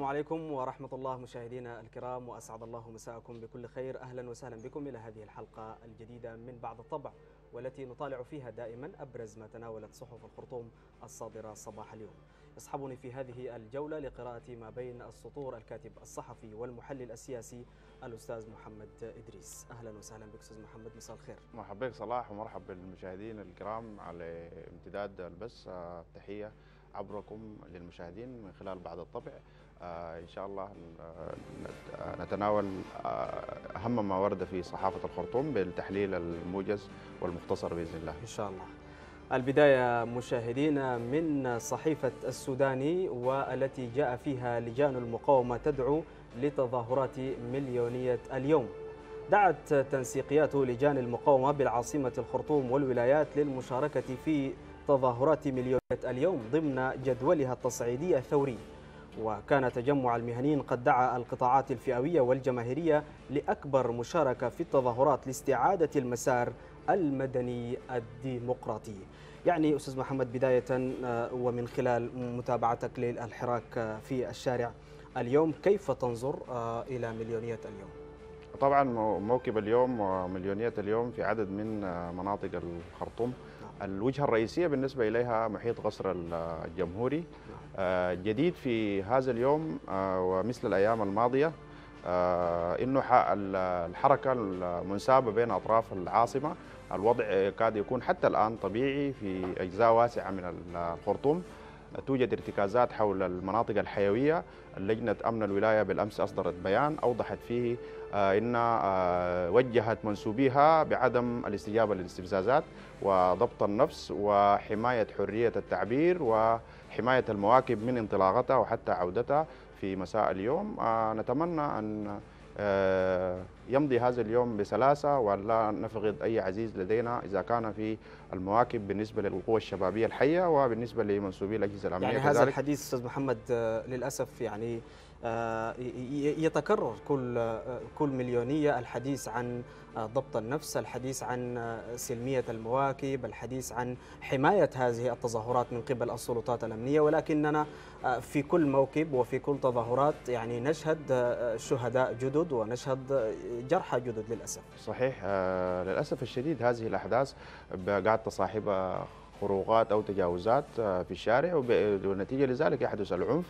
عليكم ورحمة الله مشاهدينا الكرام، وأسعد الله مساءكم بكل خير. أهلا وسهلا بكم إلى هذه الحلقة الجديدة من بعد الطبع، والتي نطالع فيها دائما أبرز ما تناولت صحف الخرطوم الصادرة صباح اليوم. يصحبني في هذه الجولة لقراءة ما بين السطور الكاتب الصحفي والمحلل السياسي الأستاذ محمد إدريس. أهلا وسهلا بك أستاذ محمد، مساء الخير. مرحبا بك صلاح، ومرحبا بالمشاهدين الكرام على امتداد البث. تحية عبركم للمشاهدين من خلال بعد الطبع. إن شاء الله نتناول أهم ما ورد في صحافة الخرطوم بالتحليل الموجز والمختصر بإذن الله. إن شاء الله. البداية مشاهدينا من صحيفة السوداني، والتي جاء فيها لجان المقاومة تدعو لتظاهرات مليونية اليوم. دعت تنسيقيات لجان المقاومة بالعاصمة الخرطوم والولايات للمشاركة في تظاهرات مليونية اليوم ضمن جدولها التصعيدي الثوري. وكان تجمع المهنيين قد دعا القطاعات الفئوية والجماهيرية لأكبر مشاركة في التظاهرات لاستعادة المسار المدني الديمقراطي. يعني أستاذ محمد، بداية ومن خلال متابعتك للحراك في الشارع اليوم، كيف تنظر إلى مليونية اليوم؟ طبعا موكب اليوم ومليونية اليوم في عدد من مناطق الخرطوم. الوجهة الرئيسية بالنسبة إليها محيط قصر الجمهوري. جديد في هذا اليوم ومثل الأيام الماضية إنه الحركة المنسابة بين أطراف العاصمة، الوضع يكاد يكون حتى الآن طبيعي في أجزاء واسعة من الخرطوم. توجد ارتكازات حول المناطق الحيوية. لجنة أمن الولاية بالأمس أصدرت بيان أوضحت فيه إن وجهت منسوبيها بعدم الاستجابة للاستفزازات وضبط النفس وحماية حرية التعبير وحماية المواكب من انطلاقتها وحتى عودتها في مساء اليوم. نتمنى أن يمضي هذا اليوم بسلاسة ولا نفقد أي عزيز لدينا إذا كان في المواكب بالنسبة للقوى الشبابية الحية وبالنسبة لمنسوبي الأجهزة الأمنية. يعني هذا الحديث أستاذ محمد للأسف يعني يتكرر كل مليونية، الحديث عن ضبط النفس، الحديث عن سلمية المواكب، الحديث عن حماية هذه التظاهرات من قبل السلطات الأمنية، ولكننا في كل موكب وفي كل تظاهرات يعني نشهد شهداء جدد ونشهد جرحى جدد للأسف. صحيح، للأسف الشديد هذه الأحداث قاعد تصاحبها خروقات أو تجاوزات في الشارع، ونتيجة لذلك يحدث العنف.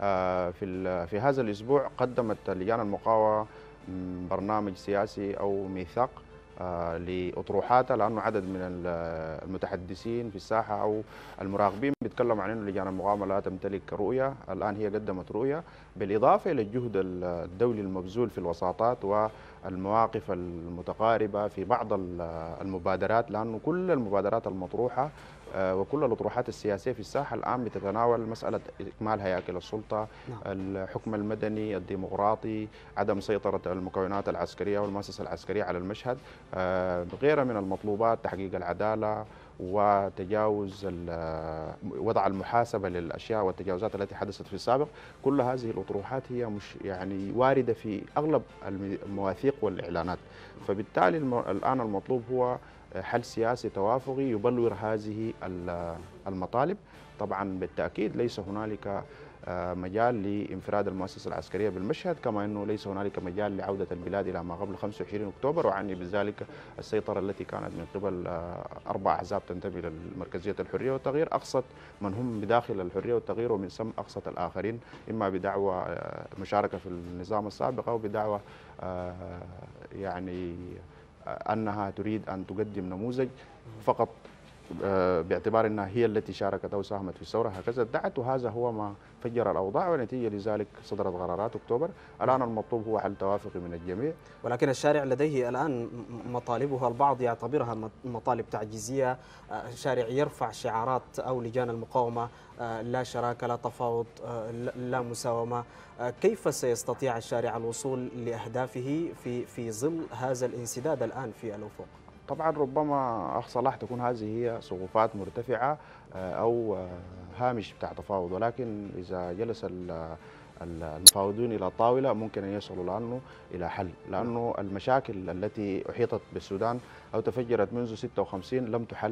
في هذا الأسبوع قدمت لجان المقاومة برنامج سياسي أو ميثاق لأطروحاتها، لأنه عدد من المتحدثين في الساحة أو المراقبين بيتكلموا عن أنه لجان المقاومة لا تمتلك رؤية. الآن هي قدمت رؤية، بالإضافة إلى الجهد الدولي المبذول في الوساطات والمواقف المتقاربة في بعض المبادرات، لأنه كل المبادرات المطروحة وكل الأطروحات السياسية في الساحة الآن بتتناول مسألة إكمال هياكل السلطة، الحكم المدني الديمقراطي، عدم سيطرة المكونات العسكرية والمؤسسة العسكرية على المشهد، غيرها من المطلوبات، تحقيق العدالة وتجاوز وضع المحاسبة للأشياء والتجاوزات التي حدثت في السابق. كل هذه الأطروحات هي مش يعني واردة في أغلب المواثيق والإعلانات، فبالتالي الآن المطلوب هو حل سياسي توافقي يبلور هذه المطالب. طبعا بالتأكيد ليس هنالك مجال لانفراد المؤسسة العسكرية بالمشهد، كما أنه ليس هنالك مجال لعودة البلاد إلى ما قبل 25 أكتوبر، وعني بذلك السيطرة التي كانت من قبل 4 أحزاب تنتمي للمركزية الحرية والتغيير، أقصت من هم بداخل الحرية والتغيير ومن ثم أقصت الآخرين، إما بدعوى المشاركة في النظام السابق أو بدعوى يعني أنها تريد أن تقدم نموذج فقط باعتبار أنها هي التي شاركت أو ساهمت في الثورة، هكذا ادعت، وهذا هو ما فجر الأوضاع، ونتيجة لذلك صدرت قرارات أكتوبر. الآن المطلوب هو حل توافقي من الجميع. ولكن الشارع لديه الآن مطالبها البعض يعتبرها مطالب تعجيزية. الشارع يرفع شعارات أو لجان المقاومة لا شراكة، لا تفاوض، لا مساومة. كيف سيستطيع الشارع الوصول لأهدافه في ظل هذا الانسداد الآن في الأفق؟ طبعا ربما أخ صلاح تكون هذه هي سقوفات مرتفعة أو هامش بتاع تفاوض، ولكن إذا جلس المفاوضون إلى الطاولة ممكن أن يصلوا لأنه إلى حل، لأنه المشاكل التي أحيطت بالسودان أو تفجرت منذ 56 لم تحل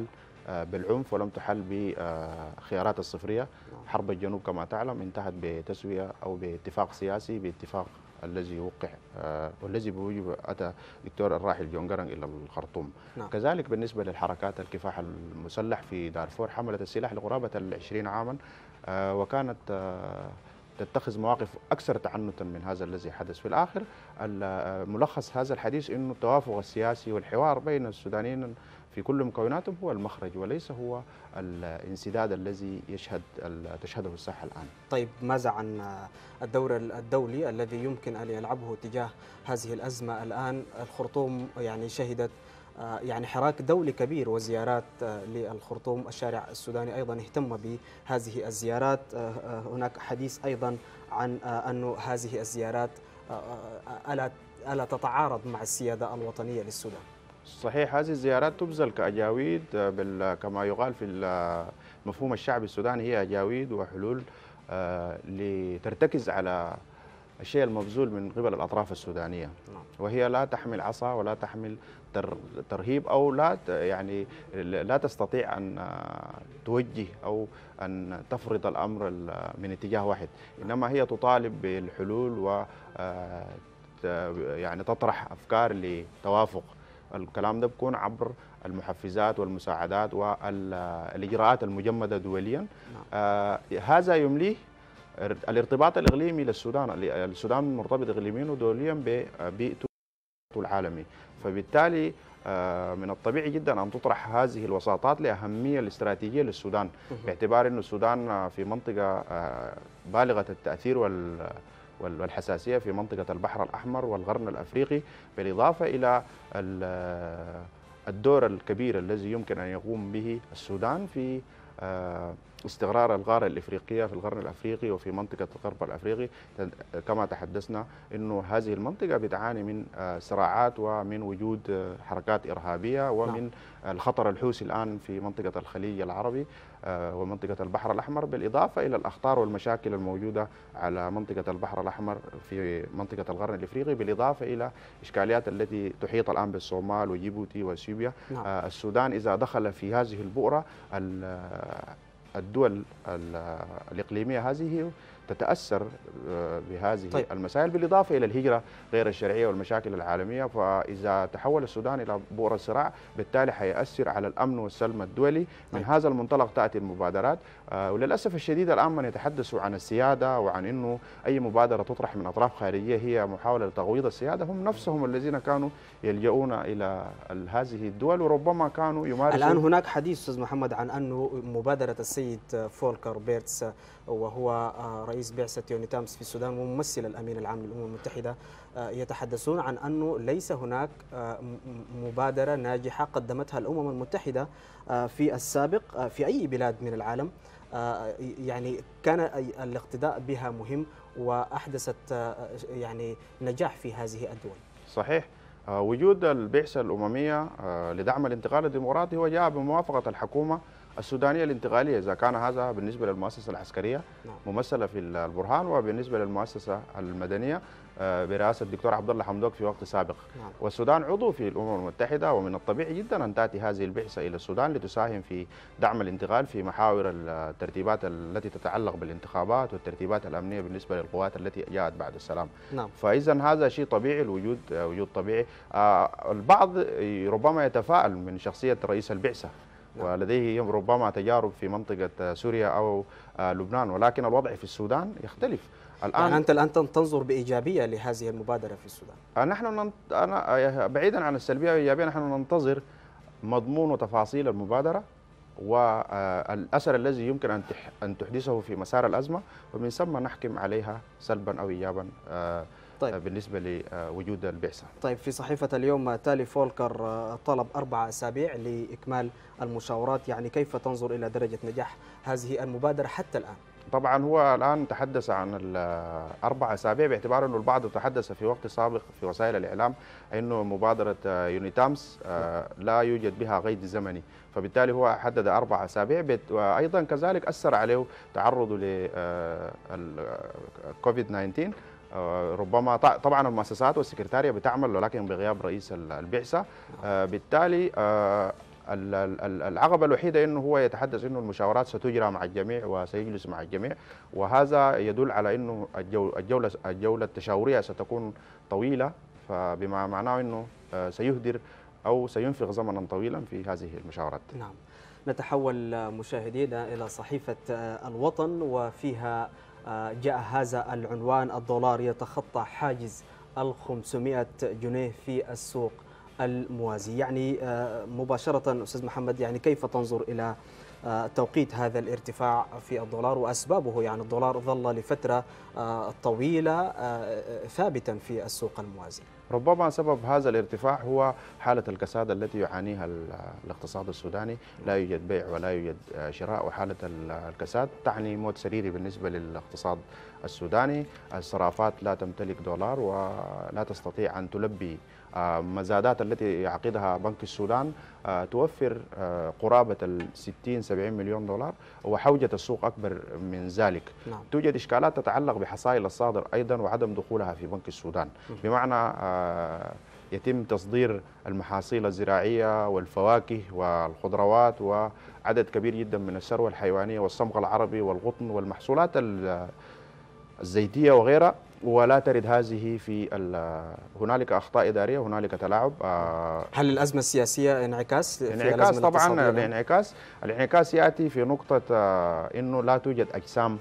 بالعنف ولم تحل بخيارات الصفرية. حرب الجنوب كما تعلم انتهت بتسوية أو باتفاق سياسي، باتفاق الذي وقع والذي بوجب أتى الدكتور الراحل جون جرن إلى الخرطوم. نعم. كذلك بالنسبة للحركات الكفاح المسلح في دارفور، حملت السلاح لقرابة 20 عاما، وكانت تتخذ مواقف أكثر تعنتا من هذا الذي حدث. في الآخر ملخص هذا الحديث أنه التوافق السياسي والحوار بين السودانيين في كل مكوناتهم هو المخرج، وليس هو الانسداد الذي تشهده الساحة الآن. طيب ماذا عن الدور الدولي الذي يمكن أن يلعبه تجاه هذه الأزمة الآن؟ الخرطوم يعني شهدت يعني حراك دولي كبير وزيارات للخرطوم، الشارع السوداني أيضا اهتم بهذه الزيارات. هناك حديث أيضا عن أن هذه الزيارات ألا تتعارض مع السيادة الوطنية للسودان؟ صحيح، هذه الزيارات تبذل كأجاويد كما يقال في المفهوم الشعبي السوداني، هي أجاويد وحلول لترتكز على الشيء المبذول من قبل الأطراف السودانية، وهي لا تحمل عصا ولا تحمل ترهيب، أو لا تستطيع أن توجه أو أن تفرض الأمر من اتجاه واحد، إنما هي تطالب بالحلول و تطرح أفكار لتوافق. الكلام ده بيكون عبر المحفزات والمساعدات والإجراءات المجمدة دوليا. هذا يمليه الارتباط الإقليمي للسودان. السودان مرتبط إقليميا ودوليا ببيئته العالمي، فبالتالي من الطبيعي جدا أن تطرح هذه الوساطات لأهمية الاستراتيجية للسودان، باعتبار أن السودان في منطقة بالغة التأثير والحساسية في منطقة البحر الأحمر والقرن الأفريقي، بالإضافة إلى الدور الكبير الذي يمكن أن يقوم به السودان في استقرار القارة الإفريقية في القرن الأفريقي وفي منطقة الغرب الأفريقي. كما تحدثنا أنه هذه المنطقة بتعاني من صراعات ومن وجود حركات إرهابية ومن الخطر الحوثي الآن في منطقة الخليج العربي ومنطقة البحر الأحمر، بالإضافة إلى الأخطار والمشاكل الموجودة على منطقة البحر الأحمر في منطقة القرن الإفريقي، بالإضافة إلى إشكاليات التي تحيط الآن بالصومال وجيبوتي وإثيوبيا. السودان إذا دخل في هذه البؤرة، الدول الإقليمية هذه تتأثر بهذه المسائل، بالإضافة إلى الهجرة غير الشرعية والمشاكل العالمية. فإذا تحول السودان إلى بؤرة صراع، بالتالي حيأثر على الأمن والسلم الدولي. من هذا المنطلق تأتي المبادرات، وللأسف الشديد الآن من يتحدثوا عن السيادة وعن أنه أي مبادرة تطرح من أطراف خارجية هي محاولة لتغويض السيادة، هم نفسهم الذين كانوا يلجؤون إلى هذه الدول، وربما كانوا يمارسوا. الآن هناك حديث أستاذ محمد عن أنه مبادرة السيد فولكر بيرتس، وهو رئيس بعثة يونيتامس في السودان وممثل الأمين العام للأمم المتحدة، يتحدثون عن أنه ليس هناك مبادرة ناجحة قدمتها الأمم المتحدة في السابق في أي بلاد من العالم، يعني كان الاقتداء بها مهم وأحدثت يعني نجاح في هذه الدول. صحيح، وجود البعثة الأممية لدعم الانتقال الديمقراطي هو جاء بموافقة الحكومة السودانية الانتقالية، إذا كان هذا بالنسبة للمؤسسة العسكرية ممثلة في البرهان، وبالنسبة للمؤسسة المدنية برئاسة الدكتور عبد الله حمدوك في وقت سابق. والسودان عضو في الأمم المتحدة، ومن الطبيعي جدا أن تأتي هذه البعثة إلى السودان لتساهم في دعم الانتقال في محاور الترتيبات التي تتعلق بالانتخابات والترتيبات الأمنية بالنسبة للقوات التي جاءت بعد السلام. فإذا هذا شيء طبيعي، وجود طبيعي. البعض ربما يتفائل من شخصية رئيس البعثة ولديه ربما تجارب في منطقة سوريا أو لبنان، ولكن الوضع في السودان يختلف الآن. يعني أنت الآن تنظر بإيجابية لهذه المبادرة في السودان؟ أنا بعيدا عن السلبية والإيجابية، نحن ننتظر مضمون وتفاصيل المبادرة والأثر الذي يمكن أن تحدثه في مسار الأزمة، ومن ثم نحكم عليها سلبا أو إيجابا. طيب. بالنسبة لوجود البعثة. طيب، في صحيفة اليوم تالي فولكر طلب 4 أسابيع لإكمال المشاورات، يعني كيف تنظر إلى درجة نجاح هذه المبادرة حتى الآن؟ طبعا هو الآن تحدث عن 4 أسابيع، باعتبار أنه البعض تحدث في وقت سابق في وسائل الإعلام أنه مبادرة يونيتامس لا يوجد بها قيد زمني، فبالتالي هو حدد 4 أسابيع. وأيضا كذلك أثر عليه تعرضه لكوفيد 19. ربما طبعا المؤسسات والسكرتارية بتعمل ولكن بغياب رئيس البعثة، بالتالي العقبة الوحيدة أنه هو يتحدث أنه المشاورات ستجرى مع الجميع وسيجلس مع الجميع، وهذا يدل على أنه الجولة التشاورية ستكون طويلة، فبما معناه أنه سيهدر أو سينفق زمنا طويلا في هذه المشاورات. نعم. نتحول مشاهدينا إلى صحيفة الوطن، وفيها جاء هذا العنوان: الدولار يتخطى حاجز 500 جنيه في السوق الموازي. يعني مباشرة أستاذ محمد، يعني كيف تنظر إلى توقيت هذا الارتفاع في الدولار وأسبابه؟ يعني الدولار ظل لفترة طويلة ثابتا في السوق الموازي. ربما سبب هذا الارتفاع هو حالة الكساد التي يعانيها الاقتصاد السوداني، لا يوجد بيع ولا يوجد شراء، وحالة الكساد تعني موت سريري بالنسبة للاقتصاد السوداني. الصرافات لا تمتلك دولار ولا تستطيع أن تلبي مزادات التي يعقدها بنك السودان، توفر قرابة 60-70 مليون دولار، وحوجة السوق أكبر من ذلك. نعم. توجد إشكالات تتعلق بحصائل الصادر أيضا وعدم دخولها في بنك السودان، بمعنى يتم تصدير المحاصيل الزراعية والفواكه والخضروات وعدد كبير جدا من الثروة الحيوانية والصمغ العربي والقطن والمحصولات الزيتية وغيرها، ولا ترد هذه في هنالك أخطاء إدارية، هنالك تلاعب. هل الأزمة السياسية انعكاس في انعكاس طبعا. الانعكاس يأتي في نقطة أنه لا توجد أجسام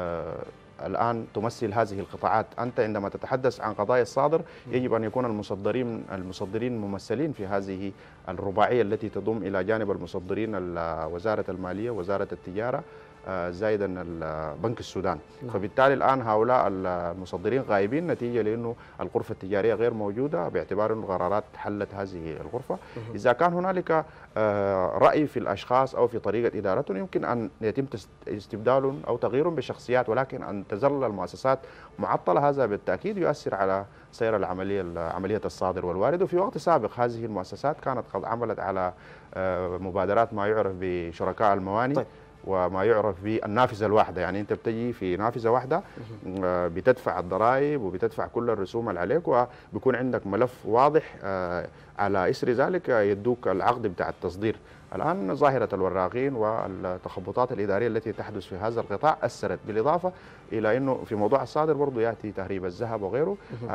الآن تمثل هذه القطاعات. أنت عندما تتحدث عن قضايا الصادر يجب أن يكون المصدرين ممثلين في هذه الرباعية التي تضم إلى جانب المصدرين وزارة المالية وزارة التجارة زائدا بنك السودان. فبالتالي الآن هؤلاء المصدرين غائبين نتيجة لأنه الغرفة التجارية غير موجودة، باعتبار أن القرارات حلت هذه الغرفة. إذا كان هنالك رأي في الأشخاص أو في طريقة إدارتهم يمكن أن يتم استبدالهم أو تغييرهم بشخصيات، ولكن أن تظل المؤسسات معطلة هذا بالتأكيد يؤثر على سير عملية الصادر والوارد. وفي وقت سابق هذه المؤسسات كانت قد عملت على مبادرات ما يعرف بشركاء الموانئ. طيب. وما يعرف بالنافذة الواحدة، يعني أنت بتجي في نافذة واحدة بتدفع الضرائب وبتدفع كل الرسوم اللي عليك، وبيكون عندك ملف واضح على إثر ذلك يدوك العقد بتاع التصدير. الآن ظاهرة الوراقين والتخبطات الإدارية التي تحدث في هذا القطاع أثرت، بالإضافة إلى أنه في موضوع الصادر برضو يأتي تهريب الذهب وغيره.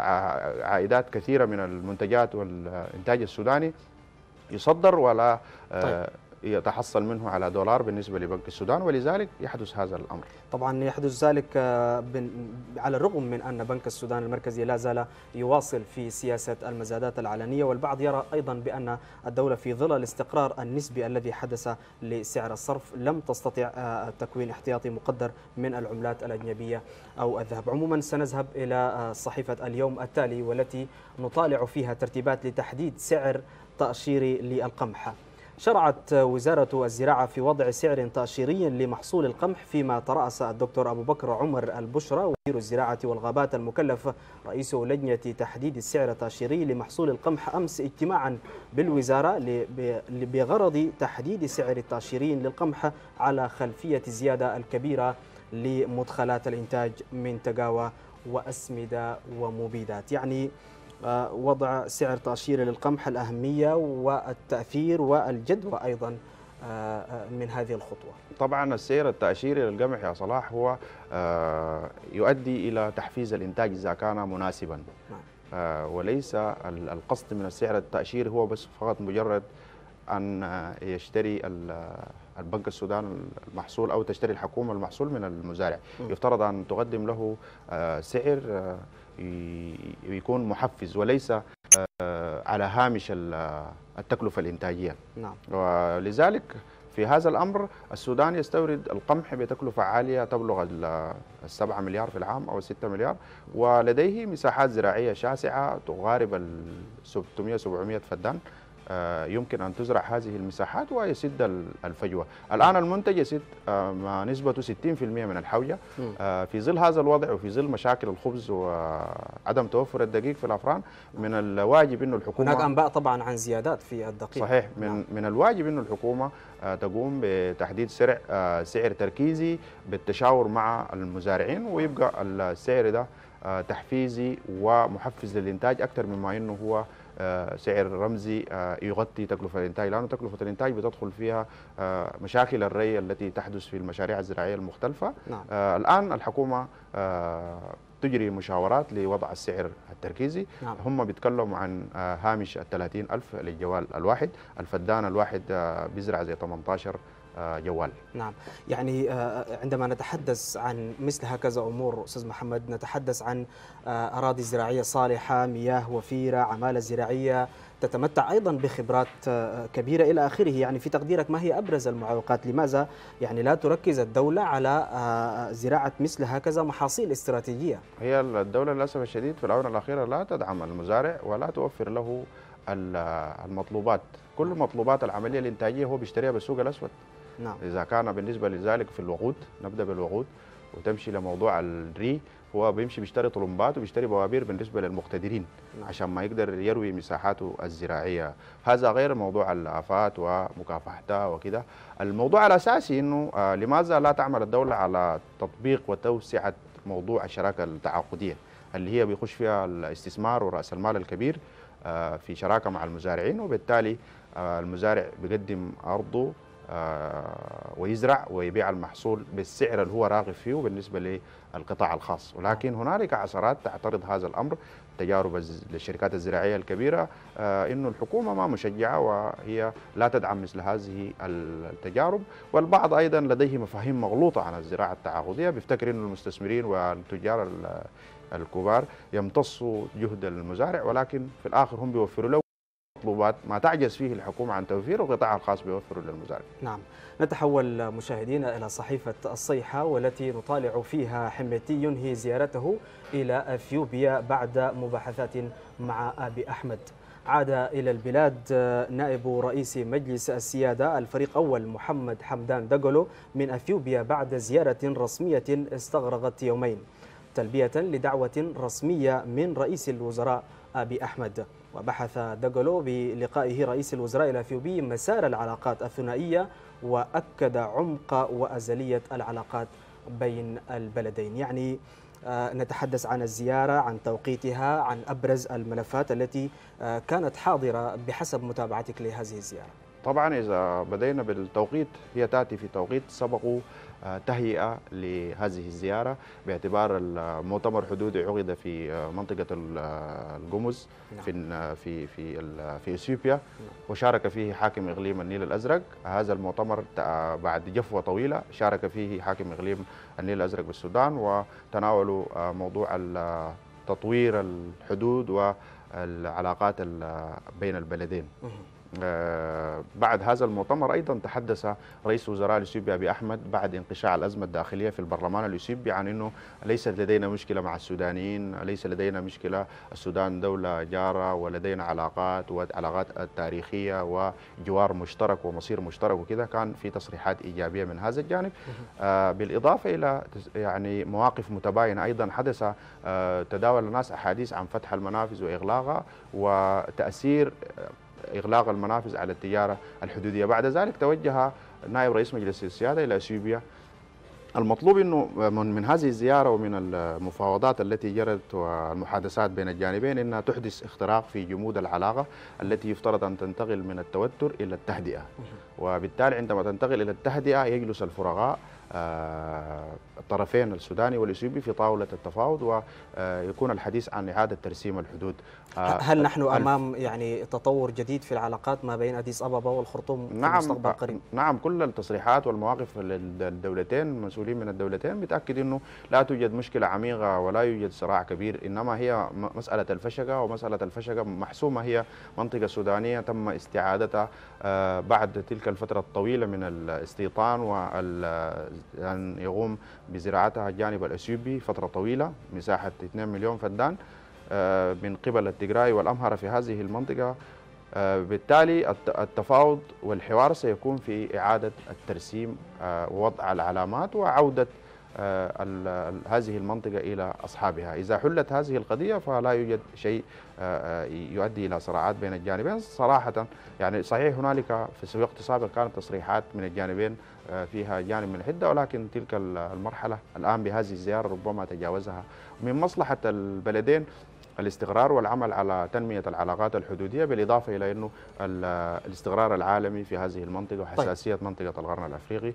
عائدات كثيرة من المنتجات والإنتاج السوداني يصدر ولا طيب. يتحصل منه على دولار بالنسبة لبنك السودان، ولذلك يحدث هذا الأمر. طبعا يحدث ذلك على الرغم من أن بنك السودان المركزي لا زال يواصل في سياسة المزادات العلنية، والبعض يرى أيضا بأن الدولة في ظل الاستقرار النسبي الذي حدث لسعر الصرف لم تستطيع تكوين احتياطي مقدر من العملات الأجنبية أو الذهب. عموما سنذهب إلى صحيفة اليوم التالي والتي نطالع فيها ترتيبات لتحديد سعر تأشيري للقمح. شرعت وزارة الزراعة في وضع سعر تأشيري لمحصول القمح، فيما ترأس الدكتور أبو بكر عمر البشرى وزير الزراعة والغابات المكلف رئيس لجنة تحديد السعر التأشيري لمحصول القمح أمس اجتماعا بالوزارة بغرض تحديد سعر التأشيري للقمح على خلفية الزيادة الكبيرة لمدخلات الإنتاج من تقاوى وأسمدة ومبيدات. يعني وضع سعر تأشيري للقمح، الأهمية والتأثير والجدوى أيضا من هذه الخطوة. طبعا السعر التأشيري للقمح يا صلاح هو يؤدي إلى تحفيز الإنتاج إذا كان مناسبا، وليس القصد من السعر التأشيري هو بس فقط مجرد أن يشتري البنك السودان المحصول أو تشتري الحكومة المحصول من المزارع. يفترض أن تقدم له سعر يكون محفز وليس على هامش التكلفة الإنتاجية. نعم. ولذلك في هذا الأمر السودان يستورد القمح بتكلفة عالية تبلغ 7 مليار في العام أو 6 مليار، ولديه مساحات زراعية شاسعة تقارب 600-700 فدان. يمكن أن تزرع هذه المساحات ويسد الفجوة. الآن المنتج يسد مع نسبة 60% من الحوجة. في ظل هذا الوضع وفي ظل مشاكل الخبز وعدم توفر الدقيق في الأفران، من الواجب أنه الحكومة، هناك أنباء طبعا عن زيادات في الدقيق. صحيح. من الواجب أنه الحكومة تقوم بتحديد سعر تركيزي بالتشاور مع المزارعين، ويبقى السعر ده تحفيزي ومحفز للإنتاج أكثر مما أنه هو سعر رمزي يغطي تكلفة الإنتاج، لأن تكلفة الإنتاج بتدخل فيها مشاكل الري التي تحدث في المشاريع الزراعية المختلفة. نعم. الآن الحكومة تجري مشاورات لوضع السعر التركيزي. نعم. هم بيتكلموا عن هامش 30,000 للجوال الواحد. الفدان الواحد بيزرع زي 18 جوال. نعم، يعني عندما نتحدث عن مثل هكذا أمور أستاذ محمد، نتحدث عن أراضي زراعية صالحة، مياه وفيرة، عمالة زراعية تتمتع أيضا بخبرات كبيرة إلى آخره. يعني في تقديرك ما هي أبرز المعوقات؟ لماذا يعني لا تركز الدولة على زراعة مثل هكذا محاصيل استراتيجية؟ هي الدولة للأسف الشديد في الآونة الأخيرة لا تدعم المزارع ولا توفر له المطلوبات. كل مطلوبات العملية الإنتاجية هو بيشتريها بالسوق الأسود. نعم. إذا كان بالنسبة لذلك في الوقود، نبدأ بالوقود وتمشي لموضوع الري، هو بيمشي بيشتري طلمبات وبيشتري بوابير بالنسبة للمقتدرين. نعم. عشان ما يقدر يروي مساحاته الزراعية. هذا غير موضوع الآفات ومكافحتها وكده. الموضوع الأساسي إنه لماذا لا تعمل الدولة على تطبيق وتوسعة موضوع الشراكة التعاقدية اللي هي بيخش فيها الاستثمار ورأس المال الكبير في شراكة مع المزارعين، وبالتالي المزارع بيقدم أرضه ويزرع ويبيع المحصول بالسعر اللي هو راغب فيه بالنسبة للقطاع الخاص. ولكن هنالك عثرات تعترض هذا الأمر، تجارب للشركات الزراعية الكبيرة إنه الحكومة ما مشجعة وهي لا تدعم مثل هذه التجارب. والبعض أيضا لديه مفاهيم مغلوطة عن الزراعة التعاقدية، بيفتكر إنه المستثمرين والتجار الكبار يمتصوا جهد المزارع، ولكن في الآخر هم بيوفروا له مطلوبات ما تعجز فيه الحكومة عن توفيره، والقطاع الخاص بيوفره للمزارع. نعم. نتحول مشاهدينا إلى صحيفة الصيحة، والتي نطالع فيها حميتي ينهي زيارته إلى أثيوبيا بعد مباحثات مع أبي أحمد. عاد إلى البلاد نائب رئيس مجلس السيادة الفريق أول محمد حمدان دغلو من أثيوبيا بعد زيارة رسمية استغرقت يومين، تلبية لدعوة رسمية من رئيس الوزراء أبي أحمد. وبحث دغلو بلقائه رئيس الوزراء الأثيوبي مسار العلاقات الثنائية، وأكد عمق وأزلية العلاقات بين البلدين. يعني نتحدث عن الزيارة، عن توقيتها، عن أبرز الملفات التي كانت حاضرة بحسب متابعتك لهذه الزيارة. طبعا إذا بدينا بالتوقيت، هي تأتي في توقيت سبقوا تهيئة لهذه الزيارة، باعتبار المؤتمر الحدودي عقد في منطقة الجمز في اثيوبيا، وشارك فيه حاكم إقليم النيل الأزرق. هذا المؤتمر بعد جفوة طويلة شارك فيه حاكم إقليم النيل الأزرق بالسودان، وتناولوا موضوع تطوير الحدود والعلاقات بين البلدين. بعد هذا المؤتمر أيضا تحدث رئيس وزراء الاثيوبي أبي أحمد بعد انقشاع الأزمة الداخلية في البرلمان الاثيوبي عن أنه ليست لدينا مشكلة مع السودانيين، ليس لدينا مشكلة، السودان دولة جارة ولدينا علاقات والعلاقات التاريخية وجوار مشترك ومصير مشترك وكذا. كان في تصريحات إيجابية من هذا الجانب، بالإضافة إلى يعني مواقف متباينة. أيضا حدث تداول الناس أحاديث عن فتح المنافذ وإغلاقها وتأثير إغلاق المنافذ على التجارة الحدودية. بعد ذلك توجه نائب رئيس مجلس السيادة إلى أثيوبيا. المطلوب أنه من هذه الزيارة ومن المفاوضات التي جرت والمحادثات بين الجانبين أنها تحدث اختراق في جمود العلاقة التي يفترض أن تنتقل من التوتر إلى التهدئة، وبالتالي عندما تنتقل إلى التهدئة يجلس الفرقاء الطرفين السوداني والإثيوبي في طاولة التفاوض، ويكون الحديث عن إعادة ترسيم الحدود. هل نحن أمام يعني تطور جديد في العلاقات ما بين أديس أبابا والخرطوم في المستقبل القريب؟ نعم، كل التصريحات والمواقف للدولتين، المسؤولين من الدولتين بتأكد أنه لا توجد مشكلة عميقة ولا يوجد صراع كبير، إنما هي مسألة الفشقة، ومسألة الفشقة محسومة. هي منطقة سودانية تم استعادتها بعد تلك الفترة الطويلة من الاستيطان وأن يقوم بزراعتها الجانب الأثيوبي فترة طويلة، مساحة 2 مليون فدان من قبل التجراي والأمهرة في هذه المنطقة. بالتالي التفاوض والحوار سيكون في إعادة الترسيم ووضع العلامات وعودة هذه المنطقة إلى أصحابها. إذا حلت هذه القضية فلا يوجد شيء يؤدي إلى صراعات بين الجانبين صراحة. يعني صحيح هنالك في وقت سابق كانت تصريحات من الجانبين فيها جانب من الحدة، ولكن تلك المرحلة الآن بهذه الزيارة ربما تجاوزها. من مصلحة البلدين الاستقرار والعمل على تنمية العلاقات الحدودية، بالإضافة إلى أنه الاستقرار العالمي في هذه المنطقة وحساسية منطقة القرن الأفريقي.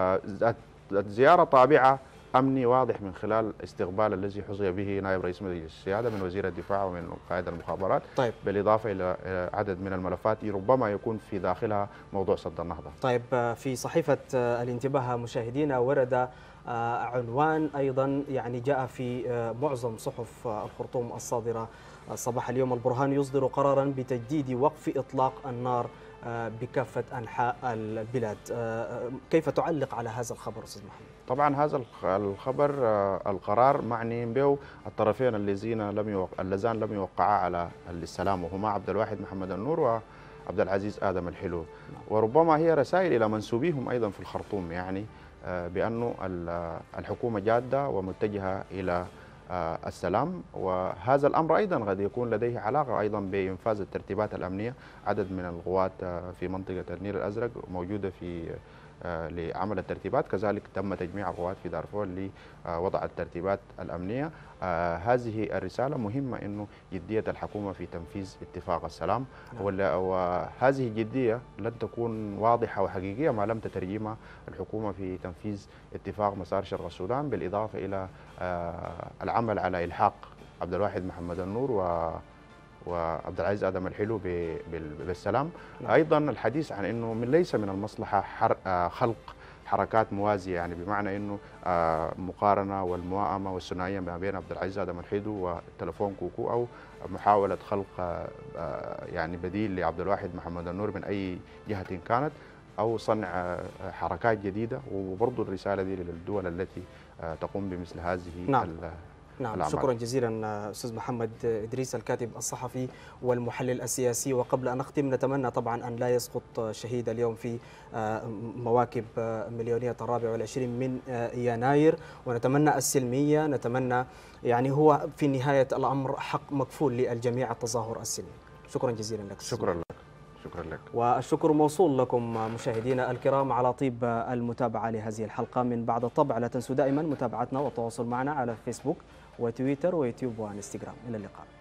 الزيارة طابعة أمني واضح من خلال استقبال الذي حظي به نائب رئيس مجلس السيادة من وزير الدفاع ومن قائد المخابرات، بالإضافة إلى عدد من الملفات ربما يكون في داخلها موضوع سد النهضة. طيب، في صحيفة الانتباه مشاهدينا ورد عنوان أيضا يعني جاء في معظم صحف الخرطوم الصادرة صباح اليوم: البرهان يصدر قرارا بتجديد وقف إطلاق النار بكافة أنحاء البلاد. كيف تعلق على هذا الخبر أستاذ محمد؟ طبعا هذا الخبر القرار معني به الطرفين اللذان لم يوقعا على السلام، وهما عبد الواحد محمد النور وعبد العزيز آدم الحلو، وربما هي رسائل إلى منسوبيهم أيضا في الخرطوم، يعني بأن الحكومة جادة ومتجهة إلى السلام، وهذا الأمر أيضا قد يكون لديه علاقة أيضا بإنفاذ الترتيبات الأمنية. عدد من القوات في منطقة النيل الأزرق موجودة في لعمل الترتيبات، كذلك تم تجميع القوات في دارفور لوضع الترتيبات الأمنية. هذه الرسالة مهمة، أنه جدية الحكومة في تنفيذ اتفاق السلام، وهذه الجدية لن تكون واضحة وحقيقية ما لم تترجمها الحكومة في تنفيذ اتفاق مسار شرق السودان، بالإضافة إلى العمل على إلحاق عبد الواحد محمد النور وعبد العزيز آدم الحلو بالسلام. أيضا الحديث عن أنه ليس من المصلحة خلق حركات موازية، يعني بمعنى أنه مقارنة والموائمة والثنائية ما بين عبد العزيز آدم الحلو وتلفون كوكو، أو محاولة خلق يعني بديل لعبد الواحد محمد النور من أي جهة كانت، أو صنع حركات جديدة. وبرضو الرسالة دي للدول التي تقوم بمثل هذه نعم، شكرا جزيلا أستاذ محمد إدريس الكاتب الصحفي والمحلل السياسي. وقبل أن نختم، نتمنى طبعا أن لا يسقط شهيد اليوم في مواكب مليونية 24 من يناير، ونتمنى السلمية، نتمنى يعني هو في نهاية الأمر حق مكفول للجميع التظاهر السلمي. شكرا جزيلا لك. شكرا لك. شكرا لك. والشكر موصول لكم مشاهدينا الكرام على طيب المتابعة لهذه الحلقة من بعد الطبع. لا تنسوا دائما متابعتنا والتواصل معنا على فيسبوك وتويتر ويوتيوب وانستغرام. إلى اللقاء.